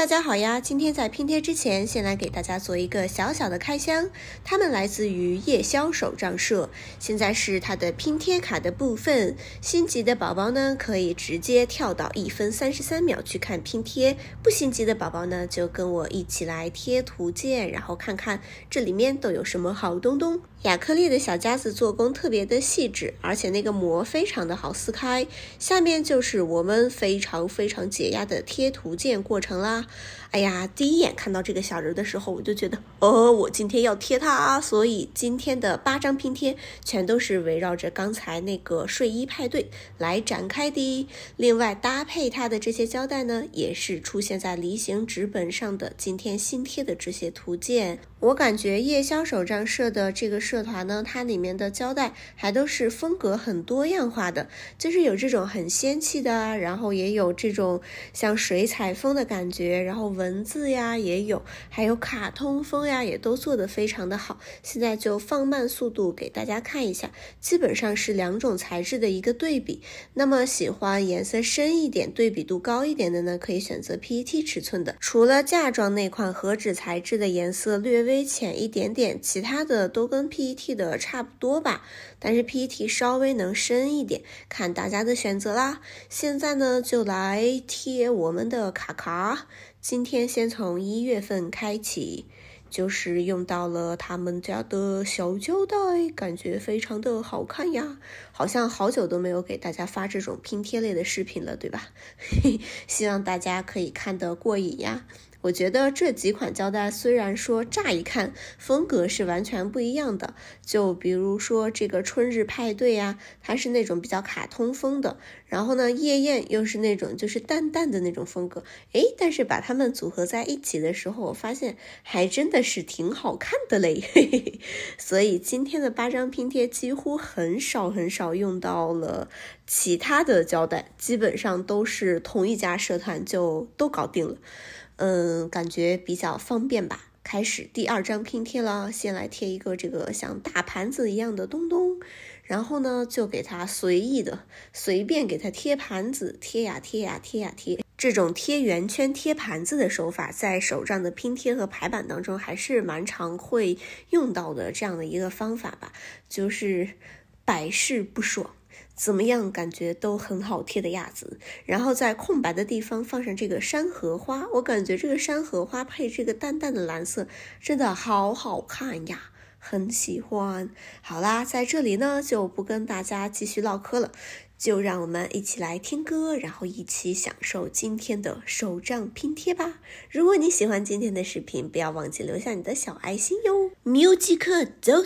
大家好呀！今天在拼贴之前，先来给大家做一个小小的开箱。它们来自于夜宵手账社，现在是它的拼贴卡的部分。心急的宝宝呢，可以直接跳到1分33秒去看拼贴；不心急的宝宝呢，就跟我一起来贴图鉴，然后看看这里面都有什么好东东。亚克力的小夹子做工特别的细致，而且那个膜非常的好撕开。下面就是我们非常解压的贴图鉴过程啦。哎呀，第一眼看到这个小人的时候，我就觉得我今天要贴它，所以今天的8张拼贴全都是围绕着刚才那个睡衣派对来展开的。另外搭配它的这些胶带呢，也是出现在梨形纸本上的今天新贴的这些图鉴。我感觉夜宵手账社的这个社团呢，它里面的胶带还都是风格很多样化的，就是有这种很仙气的，然后也有这种像水彩风的感觉，然后文字呀也有，还有卡通风呀，也都做得非常的好。现在就放慢速度给大家看一下，基本上是2种材质的一个对比。那么喜欢颜色深一点、对比度高一点的呢，可以选择 PET 尺寸的。除了架状那款和纸材质的颜色略微浅一点点，其他的都跟 PET 的差不多吧，但是 PET 稍微能深一点，看大家的选择啦。现在呢，就来贴我们的卡卡。今天先从1月份开启，就是用到了他们家的小胶带，感觉非常的好看呀。好像好久都没有给大家发这种拼贴类的视频了，对吧？希望大家可以看得过瘾呀。我觉得这几款胶带虽然说乍一看风格是完全不一样的，就比如说这个春日派对呀，它是那种比较卡通风的，然后呢夜宴又是那种就是淡淡的那种风格，但是把它们组合在一起的时候，我发现还真的是挺好看的嘞。所以今天的8张拼贴几乎很少用到了其他的胶带，基本上都是同一家社团就都搞定了。感觉比较方便吧。开始第2张拼贴了，先来贴一个这个像大盘子一样的东东，然后呢就给它随便给它贴盘子，贴呀贴。这种贴圆圈贴盘子的手法，在手账的拼贴和排版当中还是蛮常会用到的这样的一个方法吧，就是百试不爽。怎么样感觉都很好贴的样子，然后在空白的地方放上这个山荷花，我感觉这个山荷花配这个淡淡的蓝色真的好好看呀，很喜欢。好啦，在这里呢就不跟大家继续唠嗑了，就让我们一起来听歌，然后一起享受今天的手账拼贴吧。如果你喜欢今天的视频，不要忘记留下你的小爱心哟。Music 走。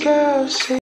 girl, say